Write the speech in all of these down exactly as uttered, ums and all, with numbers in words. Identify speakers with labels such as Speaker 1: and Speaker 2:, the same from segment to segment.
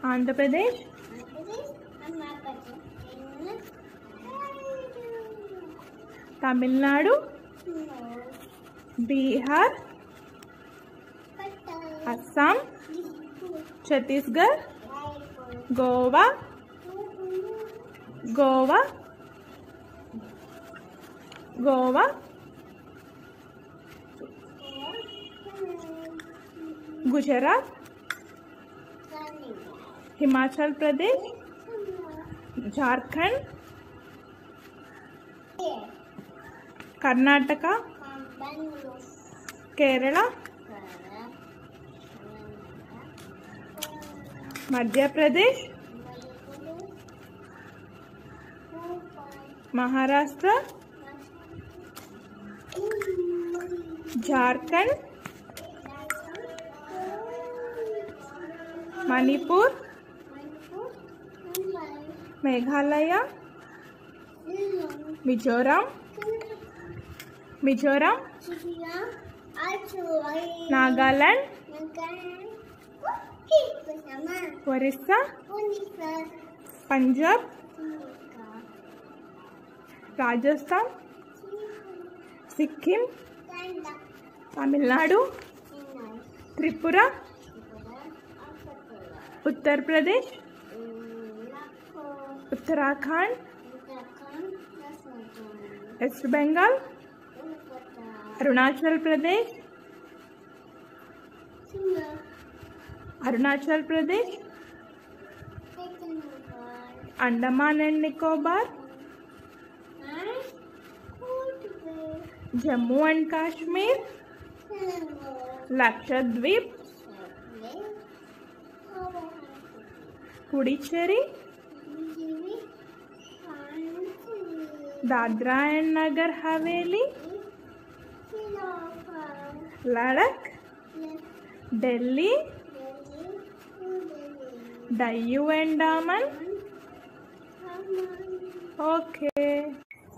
Speaker 1: Andhra Pradesh, Tamil Nadu, Bihar, Assam, Chhattisgarh, Goa, Goa, Goa, Gujarat, Himachal Pradesh, Jharkhand, Karnataka, Kerala, Madhya Pradesh, Maharashtra, Jharkhand, Manipur, Meghalaya, Mizoram, Mizoram, Nagaland, Orissa, Punjab, Rajasthan, Sikkim, Tamil Nadu, Tripura, Uttar Pradesh, Uttarakhand, West Bengal, Arunachal Pradesh, Arunachal Pradesh, Andaman and Nicobar, Jammu and Kashmir, Lakshadweep, Puducherry, Dadra and Nagar Haveli, Ladakh, Delhi, Dayu and Daman. Okay.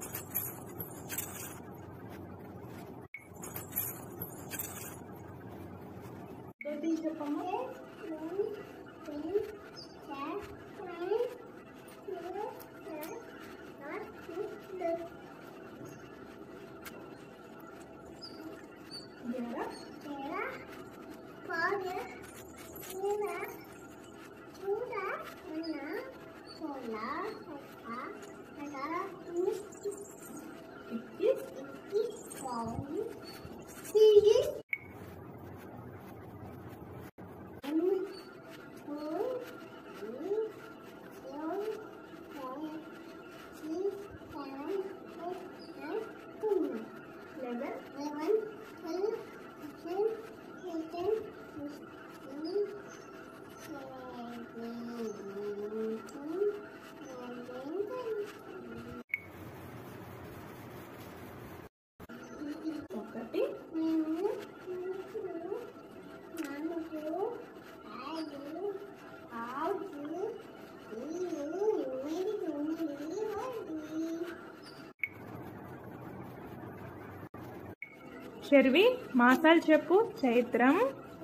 Speaker 1: Shervi, Masal Cheppu, Chaitram,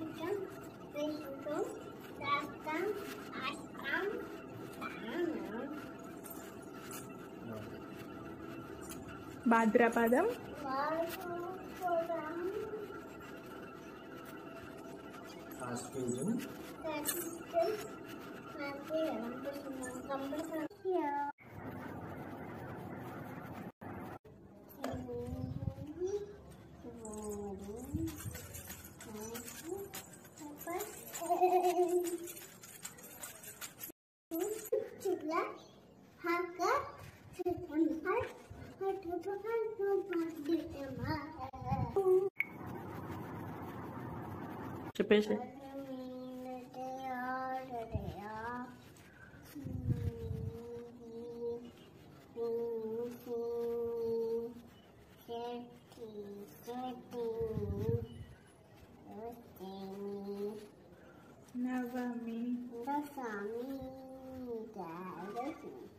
Speaker 1: Bhadrapadam, చెప్పేసి నవమి దశమి ద్వాదశి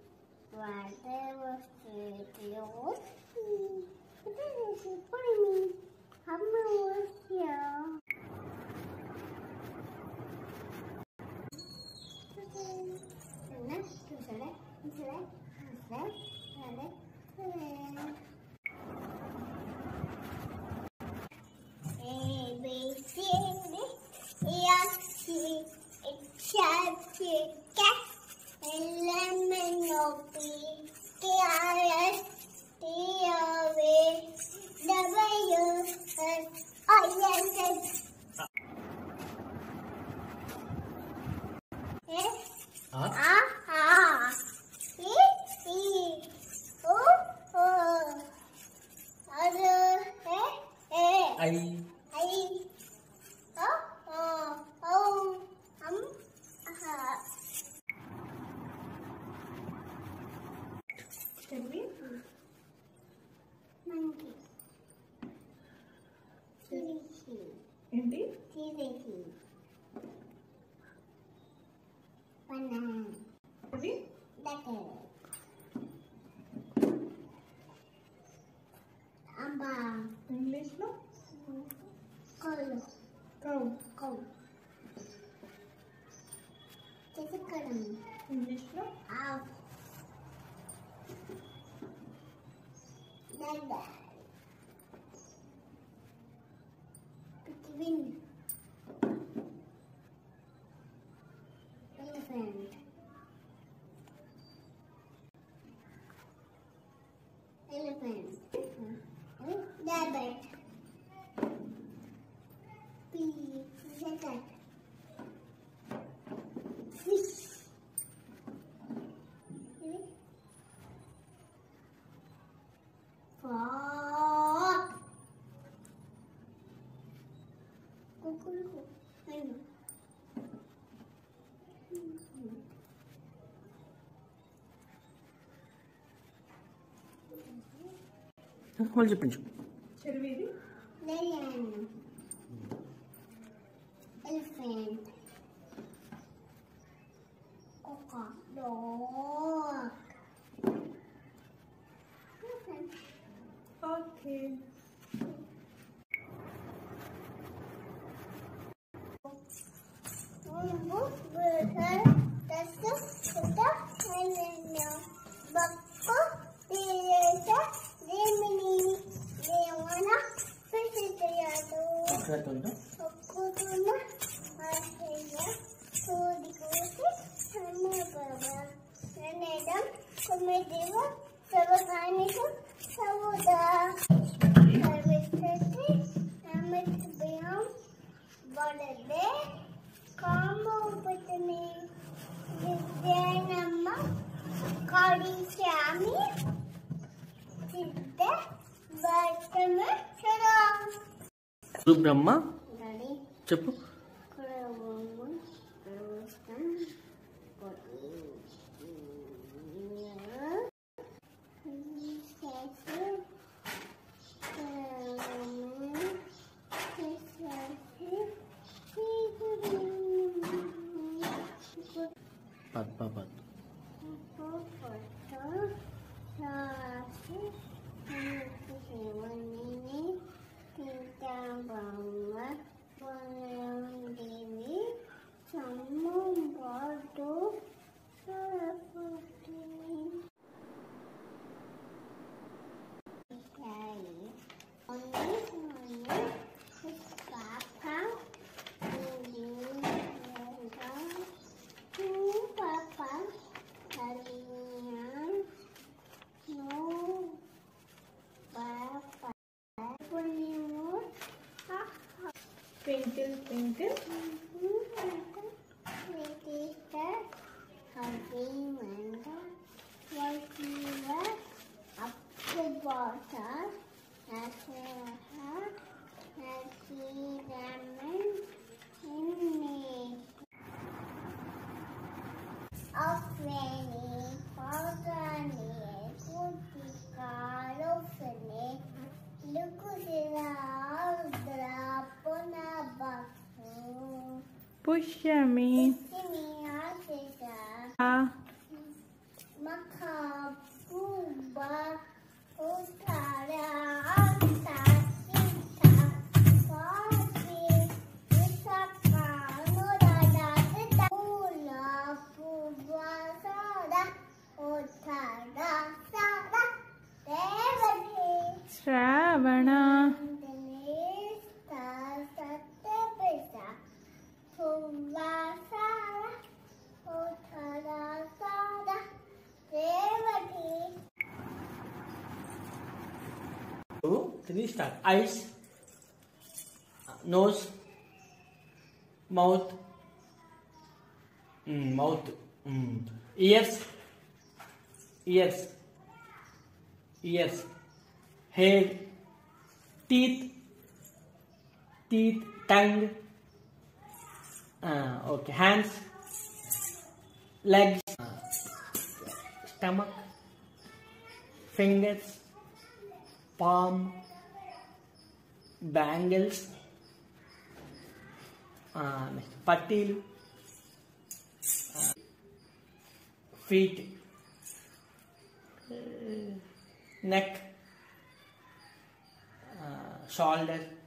Speaker 1: ఏంటి English లో English లో
Speaker 2: Elephant. Rabbit. Pig. Cat. Fish. Frog. Cuckoo.
Speaker 3: వాళ్ళు చెప్పించు
Speaker 1: చెరువేది
Speaker 2: Lion. Elephant. Coca. Dog. Elephant.
Speaker 1: Okay
Speaker 3: Brahma చెప్పు పద్ పద్
Speaker 1: Twinkle, twinkle. Pushami. Ah.
Speaker 2: Makabuba. Utara. Da
Speaker 3: three start. Eyes, nose, mouth, mm, mouth, mm. ears, ears, ears, head, teeth, teeth, tongue, uh, okay, hands, legs, uh, stomach, fingers, palm, bangles, uh, next, patil, uh, feet, uh, neck, uh, shoulder,